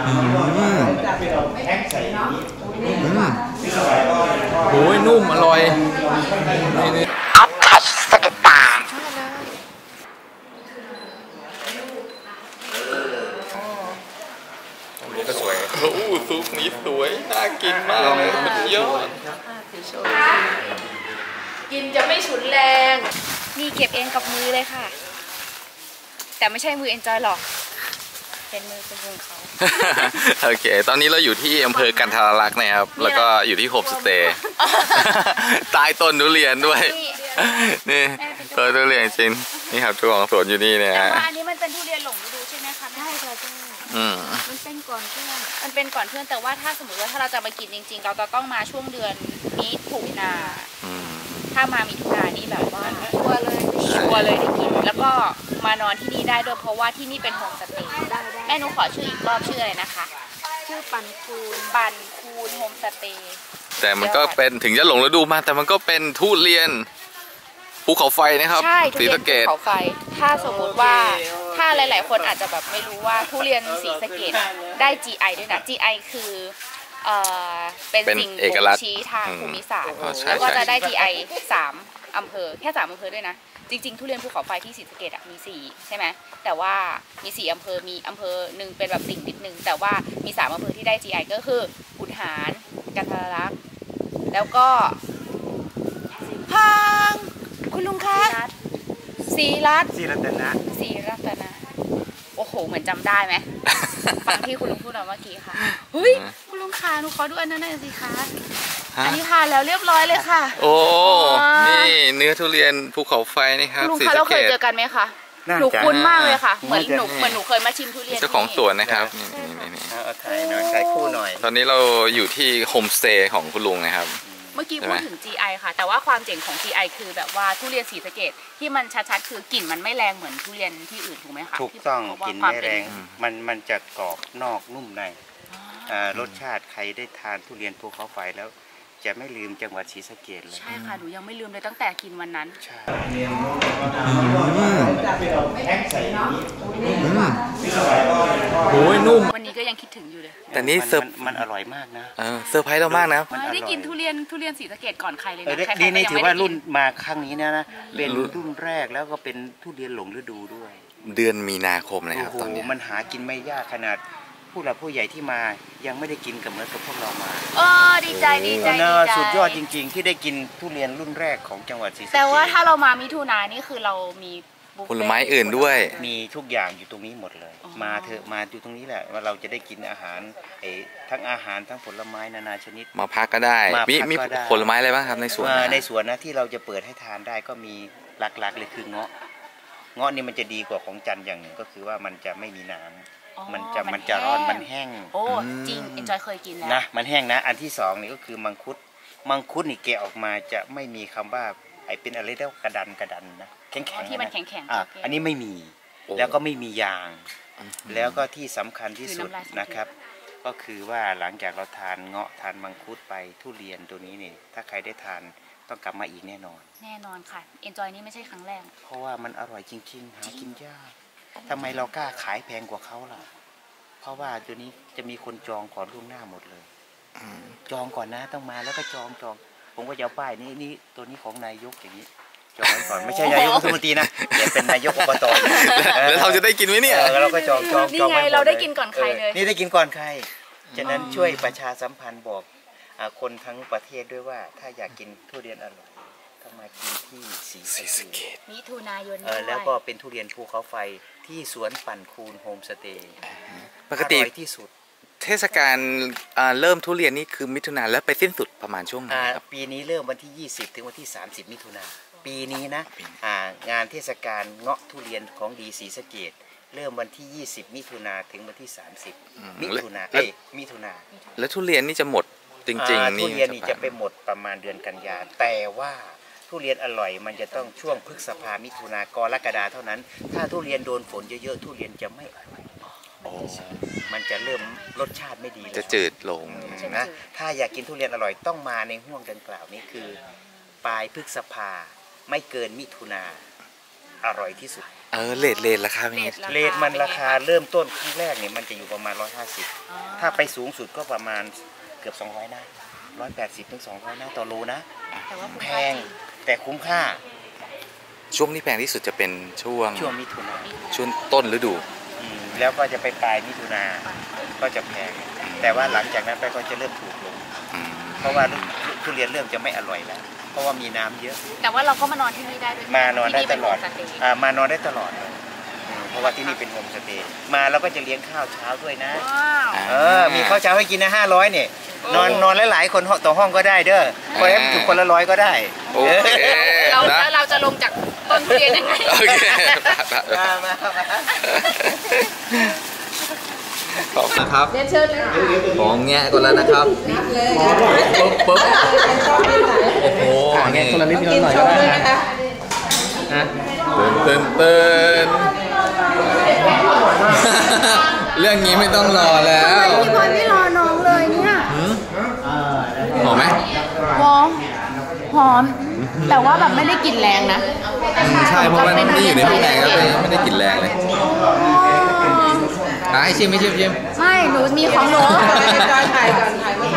โอ้ยนุ่มอร่อยนี่อัพทัชสกิตาก็สวยโอ้ซุปนี้สวยน่ากินมากเลยสุดยอดกินจะไม่ฉุนแรง นี่เก็บเองกับมือเลยค่ะแต่ไม่ใช่มือเอนจอยหรอกเป็นมือคุณลุงเขาโอเคตอนนี้เราอยู่ที่อำเภอกันทรลักษณ์นะครับแล้วก็อยู่ที่โฮมสเตย์ใต้ต้นทุเรียนด้วยนี่ต้นทุเรียนจริงนี่ครับเจ้าของสวนอยู่นี่เนี่ยแต่ว่าอันนี้มันเป็นทุเรียนหลงฤดูใช่ไหมคะใช่ค่ะมันเป็นก่อนเพื่อนแต่ว่าถ้าสมมติว่าถ้าเราจะมากินจริงๆเราจะต้องมาช่วงเดือนมิถุนาถ้ามามิถุนานี่แบบว่าชัวร์เลยได้กินแล้วก็มานอนที่นี่ได้ด้วยเพราะว่าที่นี่เป็นโฮมสเตย์แม่หนูขอชื่ออีกรอบชื่ออะไรนะคะชื่อปันคูนโฮมสเตย์แต่มันก็เป็นถึงจะหลงฤดูมาแต่มันก็เป็นทุเรียนภูเขาไฟนะครับใช่ทุเรียนภูเขาไฟถ้าสมมติว่าถ้าหลายๆคนอาจจะแบบไม่รู้ว่าทุเรียนศรีสะเกษได้ GI ด้วยนะ GI คือเป็นสิ่งบ่งชี้ทางภูมิศาสตร์แล้วก็จะได้ GI 3 อำเภอแค่3 อำเภอด้วยนะจริงๆทุเรียนภูเขาไฟที่ศรีสะเกษมี4ใช่ไหมแต่ว่ามี4 อำเภอมีอำเภอหนึ่งเป็นแบบติ่งนิดนึงแต่ว่ามี3 อำเภอที่ได้ GI ก็คือขุนหารกันทรลักษณ์แล้วก็พังคุณลุงคะศรีรัตนะโอ้โหเหมือนจำได้ไหมฟังที่คุณลุงพูดเมื่อกี้ค่ะเฮ้ยคุณลุงคะหนูขอดูอันนั้นหน่อยสิคะอันนี้ทานแล้วเรียบร้อยเลยค่ะโอ้นี่เนื้อทุเรียนภูเขาไฟนี่ครับลุงคะเราเคยเจอกันไหมคะหนูคุ้นมากเลยค่ะเหมือนหนูเคยมาชิมทุเรียนเจ้าของสวนนะครับถ่ายคู่หน่อยตอนนี้เราอยู่ที่โฮมสเตย์ของคุณลุงนะครับเมื่อกี้พูดถึง GI ค่ะแต่ว่าความเจ๋งของ GI คือแบบว่าทุเรียนศรีสะเกษที่มันชัดๆคือกลิ่นมันไม่แรงเหมือนทุเรียนที่อื่นถูกไหมคะถูกต้องกลิ่นไม่แรงมันจะกรอบนอกนุ่มในรสชาติใครได้ทานทุเรียนภูเขาไฟแล้วจะไม่ลืมจังหวัดศรีสะเกษเลยใช่ค่ะหนูยังไม่ลืมเลยตั้งแต่กินวันนั้นใช่โอ้ยนุ่มวันนี้ก็ยังคิดถึงอยู่เลยแต่นี่เซอร์มันอร่อยมากนะเซอร์ไพรส์เรามากนะได้กินทุเรียนศรีสะเกษก่อนใครเลยนะนี่ถือว่ารุ่นมาครั้งนี้นะเป็นรุ่นแรกแล้วก็เป็นทุเรียนหลงฤดูด้วยเดือนมีนาคมนะครับตอนนี้มันหากินไม่ยากขนาดผู้หลักผู้ใหญ่ที่มายังไม่ได้กินกับเหมือนกับพวกเรามาดีใจสุดยอดจริงๆที่ได้กินทุเรียนรุ่นแรกของจังหวัดศรีสะเกษแต่ว่าถ้าเรามามิถุนายนนี่คือเรามีผลไม้อื่นด้วยมีทุกอย่างอยู่ตรงนี้หมดเลยมาเถอะมาอยู่ตรงนี้แหละว่าเราจะได้กินอาหารทั้งอาหารทั้งผลไม้นานาชนิดมาพักก็ได้มีผลไม้อะไรบ้างครับในสวนนะที่เราจะเปิดให้ทานได้ก็มีหลักๆเลยคือเงาะนี่มันจะดีกว่าของจันอย่างหนึ่งก็คือว่ามันจะไม่มีน้ำมันจะร้อนมันแห้งโอ้จริงเอ็นจอยเคยกินแล้วนะมันแห้งนะอันที่สองนี่ก็คือมังคุดนี่แกะออกมาจะไม่มีคำว่าเป็นอะไรเรียกว่ากระดันนะแข็งที่มันแข็งอันนี้ไม่มีแล้วก็ไม่มียางแล้วก็ที่สำคัญที่สุดนะครับก็คือว่าหลังจากเราทานเงาะทานมังคุดไปทุเรียนตัวนี้เนี่ยถ้าใครได้ทานต้องกลับมาอีกแน่นอนค่ะเอ็นจอยนี่ไม่ใช่ครั้งแรกเพราะว่ามันอร่อยจริงๆหากินยากทำไมเรากล้าขายแพงกว่าเขาล่ะเพราะว่าตัวนี้จะมีคนจองก่อนล่วงหน้าหมดเลยจองก่อนนะต้องมาแล้วก็จองผมก็จะเอาป้ายนี่ตัวนี้ของนายกอย่างนี้จองไว้ก่อนไม่ใช่นายกรัฐมนตรีนะเดี๋ยวเป็นนายกอบตแล้วเราจะได้กินไหมเนี่ยเราก็จองนี่ไงเราได้กินก่อนใครเลยนี่ได้กินก่อนใครฉะนั้นช่วยประชาสัมพันธ์บอกคนทั้งประเทศด้วยว่าถ้าอยากกินทุเรียนอร่อยต้องมากินที่ศรีสะเกษมิถุนายนแล้วก็เป็นทุเรียนภูเขาไฟที่สวนปั่นคูนโฮมสเตย์ปกติที่สุดเทศกาลเริ่มทุเรียนนี่คือมิถุนาแล้วไปสิ้นสุดประมาณช่วงไหนครับปีนี้เริ่มวันที่20ถึงวันที่30มิถุนาปีนี้นะงานเทศกาลเงาะทุเรียนของดีศรีสะเกษเริ่มวันที่20มิถุนาถึงวันที่30มิถุนาแล้วทุเรียนนี่จะหมดจริงๆทุเรียนนี่จะไปหมดประมาณเดือนกันยาแต่ว่าทุเรียนอร่อยมันจะต้องช่วงพฤษภามิถุนากรกฎาเท่านั้นถ้าทุเรียนโดนฝนเยอะๆทุเรียนจะไม่อร่อยมันจะเริ่มรสชาติไม่ดีจะจืดลงนะถ้าอยากกินทุเรียนอร่อยต้องมาในห่วงดังกล่าวนี้คือปลายพฤษภาไม่เกินมิถุนาอร่อยที่สุดเลทราคาเป็นไงเรทมันราคาเริ่มต้นครั้งแรกเนี่ยมันจะอยู่ประมาณ150ถ้าไปสูงสุดก็ประมาณเกือบ200นะ180ถึง200นะต่อโลนะแต่ว่าแพงแต่คุ้มค่าช่วงที่แพงที่สุดจะเป็นช่วงมิถุนาช่วงต้นฤดูแล้วก็จะไปปลายมิถุนาก็จะแพงแต่ว่าหลังจากนั้นไปก็จะเริ่มถูกลงอืมเพราะว่าทุเรียนเริ่มจะไม่อร่อยแล้วเพราะว่ามีน้ำเยอะแต่ว่าเราก็มานอนที่นี่ได้ด้วยมานอนได้ตลอดที่นี่เป็นโฮมสเตย์มานอนได้ตลอดเลยเพราะว่าที่นี่เป็นโฮมสเตย์มาแล้วก็จะเลี้ยงข้าวเช้าด้วยนะว้าวมีข้าวเช้าให้กินนะ500เนี่ยนอนหลายๆคนต่อห้องก็ได้เด้อพอให้ถึงคนละ100ก็ได้โอเคเราจะลงจากต้นทุเรียนยังไงโอเคมาขอบคุณครับเรียนเชิญเลยค่ะของแงะก่อนแล้วนะครับปุ๊บโอ้โหนี่คนละนิดคนละหน่อยก็ได้นะเต้นเรื่องนี้ไม่ต้องรอแล้วพี่บอลไม่รอน้องเลยเนี่ยหอมไหมหอมแต่ว่าแบบไม่ได้กลิ่นแรงนะใช่เพราะว่านี่อยู่ในห้องแอร์ก็เลยไม่ได้กลิ่นแรงเลยให้ชิมไม่ชิมไม่หนูมีของหนูถ่ายก่อนถ่ายมา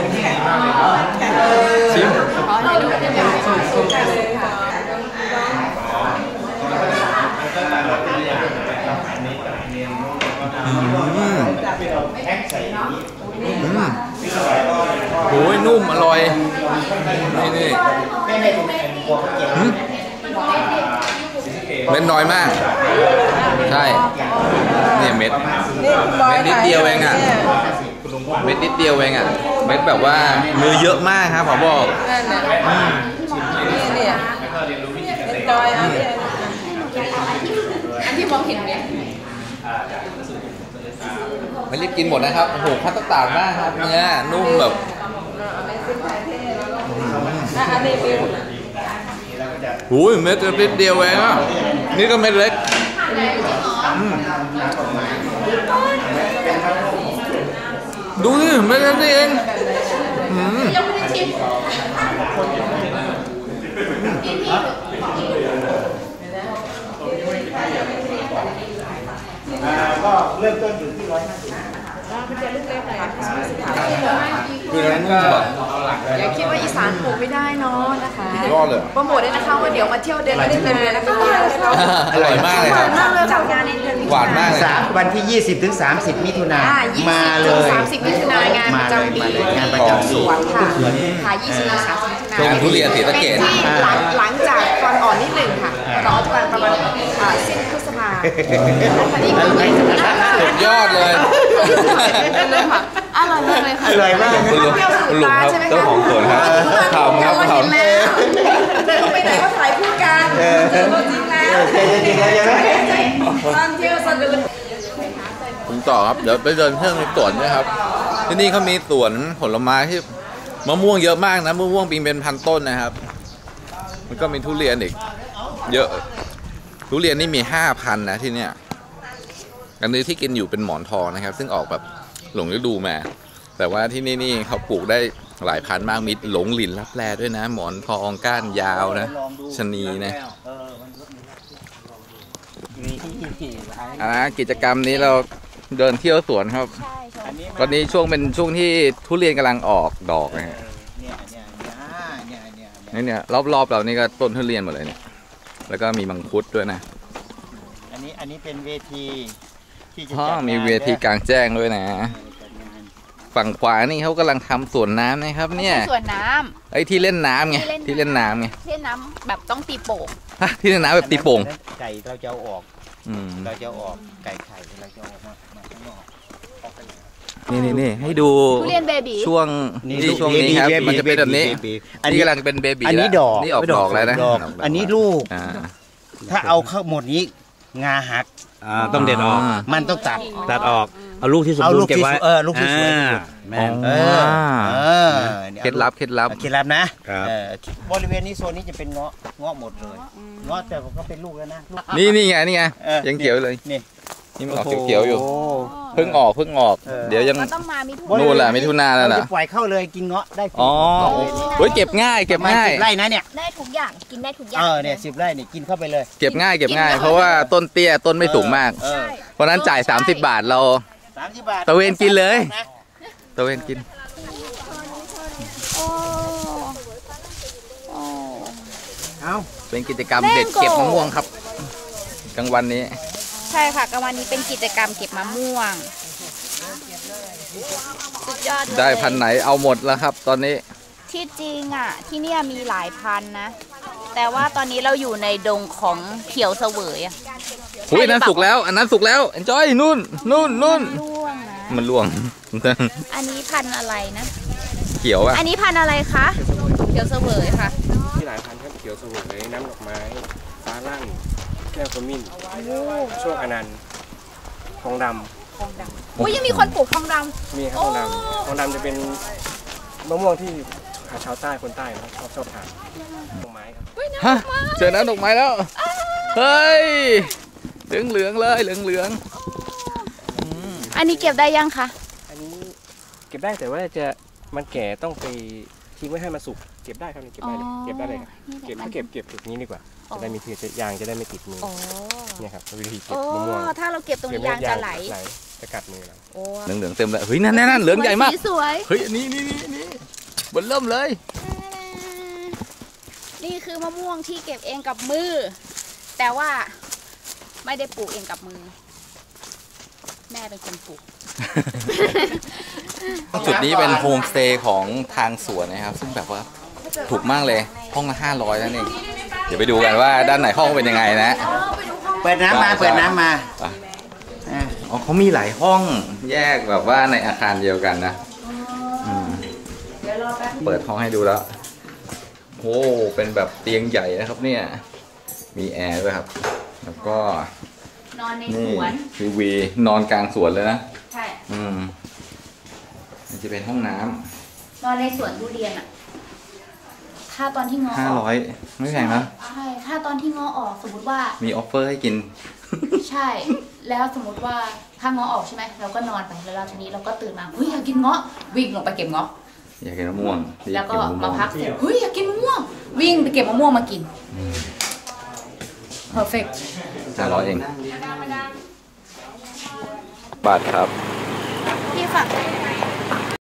ชิมขอให้ดูได้ไหมโอ้ยนุ่มอร่อยนี่เม็ดน้อยมากใช่เนี่ยเม็ดนิดเดียวเองอ่ะเม็ดนิดเดียวเองอ่ะเม็ดแบบว่ามือเยอะมากครับผมบอกเนี่ยจอยอันที่ที่มองเห็นเนี่ยไม่รีบกินหมดนะครับโอ้โหพัตตาร์มากครับเนื้อนุ่มแบบโอ้ยเม็ดนิดเดียวเองอ่ะนี่ก็เม็ดเล็กดูดิเม็ดนี้เองยังไม่ได้ชิมก็เริ่มต้นอยู่ที่150 คือนั้นก็อย่าคิดว่าอีสานปลูกไม่ได้เนาะนะคะยอดเลยโปรโมทด้วยนะคะว่าเดี๋ยวมาเที่ยวเดือนละได้เต็มเลยนะคะอร่อยมากเลยครับมากเลยจากงานในเดือนหวานมากเลยวันที่20ถึง30มิถุนายนมาเลย 30มิถุนายนงานประจำปีงานประจำสวนค่ะค่ะ20ถึง30มิถุนายนงานทุเรียนศรีสะเกษเป็นที่หลังจากตอนอ่อนนิดหนึ่งค่ะตอนอ่อนประมาณสิ้นพฤษภาคราวนี้ก็เหมือนจะสุดยอดเลยเลยค่ะอร่อยมากเลยค่ะอร่อยมากคุณลุงครับเจ้าของสวนครับทำครับทำเดินไปไหนก็ถ่ายคู่กันเจอตัวจริงแล้วตอนเที่ยวสะดุดผมต่อครับเดี๋ยวไปเดินเที่ยวในสวนด้วยครับที่นี่เขามีสวนผลไม้ที่มะม่วงเยอะมากนะมะม่วงปีนเป็นพันต้นนะครับมันก็มีทุเรียนอีกเยอะทุเรียนนี่มี5,000นะที่เนี่ยอันนี้ที่กินอยู่เป็นหมอนทองนะครับซึ่งออกแบบหลงฤดูมาแต่ว่าที่นี่เขาปลูกได้หลายพันมากมีหลงหลินรับแลด้วยนะหมอนทองก้านยาวนะชะนีนะกิจกรรมนี้เราเดินเที่ยวสวนครับตอนนี้ช่วงเป็นช่วงที่ทุเรียนกำลังออกดอกนะฮะเนี่ยรอบๆเรานี่ก็ต้นทุเรียนหมดเลยเนี่ยแล้วก็มีมังคุดด้วยนะอันนี้เป็นเวทีที่จะมีเวทีกลางแจ้งด้วยนะฝั่งขวานี่เขากำลังทำสวนน้ำนะครับเนี่ยสวนน้ำไอ้ที่เล่นน้ำไงที่เล่นน้ำไงเล่นน้ำแบบต้องตีโป่งที่เล่นน้ำแบบตีโป่งไก่เราจะเอาออกเราจะออกไก่ไข่เราจะออกมาข้างนอกนี่ให้ดูทุเรียนเบบีช่วงนี้ครับมันจะเป็นแบบนี้อันนี้กำลังเป็นเบบีอันนี้ดอกนี่ออกดอกแล้วนะอันนี้ลูกถ้าเอาเข้าหมดนี้งาหักต้องเด็ดออกมันต้องตัดออกเอาลูกที่สมบูรณ์เก็บไว้ลูกที่สวยแม่เคล็ดลับนะบริเวณนี้โซนนี้จะเป็นเงาะหมดเลยเงาะแต่ผมก็เป็นลูกแล้วนะนี่ไงยังเขียวเลยนี่นี่มันออกเขียวๆอยู่เพิ่งออกเดี๋ยวยังก็ต้องมามิถุนู่นแหละมิถุนาแล้วเรานะจะปล่อยเข้าเลยกินเงาะได้อ๋อเฮ้ยเก็บง่ายประมาณ10 ไร่นะเนี่ยได้ทุกอย่างกินได้ทุกอย่างเนี่ย10 ไร่เนี่ยกินเข้าไปเลยเก็บง่ายเพราะว่าต้นเตี้ยต้นไม่สูงมาก เพราะนั้นจ่าย30 บาทเรา 30 บาทตะเวนกินเลยตะเวนกินโอ้โอ้เอาเป็นกิจกรรมเด็ดเก็บมะม่วงครับกลางวันนี้ใช่ค่ะกลางวันนี้เป็นกิจกรรมเก็บมะม่วงสุดยอดเลยได้พันธุ์ไหนเอาหมดแล้วครับ ตอนนี้ที่จริงอ่ะที่เนี่ยมีหลายพันธุ์นะ แต่ว่าตอนนี้เราอยู่ในดงของเขียวเสวยอ่ะอุ้ยอันนั้นสุกแล้ว อันนั้นสุกแล้ว enjoy นู่นร่วงนะมันล่วงอันนี้พันธุ์อะไรนะเขียวอ่ะอันนี้พันธุ์อะไรคะเขียวเสวยค่ะที่หลายพันธุ์ครับเขียวสมุนไพรน้ำดอกไม้ฟ้าลั่งแก้วขมิ้นโชคอนันต์ทองดอุ้ยยังมีคนปลูกทองดำมีครับทองดำทองดำจะเป็นมะม่วงที่ชาวใต้คนใต้นะชอบทานดอกไม้ครับฮะเจอน้ำดอกไม้แล้ว เฮ้ย เหลืองเลยเหลืองำอันนี้เก็บได้ยังคะอันนี้เก็บได้แต่ว่าจะมันแก่ต้องไปทิ้งไว้ให้มันสุกเก็บได้ครับนี่เก็บได้เลยเก็บได้เลยครับเก็บอย่างนี้ดีกว่าจะได้มีทียางจะได้ไม่ติดมือโอ้เนี่ยครับวิธีเก็บโอ้มะม่วงถ้าเราเก็บตรงนี้ยางจะไหลจะกัดมือเราโอ้เหลืองเต็มเลยเฮ้ยนั่นเหลืองใหญ่มากสีสวยเฮ้ยนี่บนเริ่มเลยนี่คือมะม่วงที่เก็บเองกับมือ แต่ว่าไม่ได้ปลูกเองกับมือ แม่เป็นคนปลูกจุดนี้เป็นโฮมสเตย์ของทางสวนนะครับ ซึ่งแบบว่าถูกมากเลยห้องละ500นั่นเองเดี๋ยวไปดูกันว่าด้านไหนห้องเป็นยังไงนะเปิดน้ำมาไปเปิดน้ำมาอ๋อเขามีหลายห้องแยกแบบว่าในอาคารเดียวกันนะเปิดห้องให้ดูแล้วโอ้เป็นแบบเตียงใหญ่นะครับเนี่ยมีแอร์ด้วยครับแล้วก็นอนในสนี่วนทีวีนอนกลางสวนเลยนะใช่มันจะเป็นห้องน้นอนในสวนทุเรียนอ่ะ ถ้าตอนที่ง้อำออก 500ไม่แพงนะใช่ ถ้าตอนที่ง้อออกสมมติว่ามีออฟเฟอร์ให้กินใช่ แล้วสมมติว่าถ้าง้อออกใช่ไหม เราก็นอนไป แล้วเราทีนี้เราก็ตื่นมา เฮ้ยอยากกินง้อ วิ่งลงไปเก็บง้ออยากกินมะม่วงแล้วก็อยมาม่วงพักเสร็จ เฮ้ยอยากกินมะม่วง วิ่งไปเก็บมะม่วงมากิน perfect 500เองบาทครับพี่ฝาก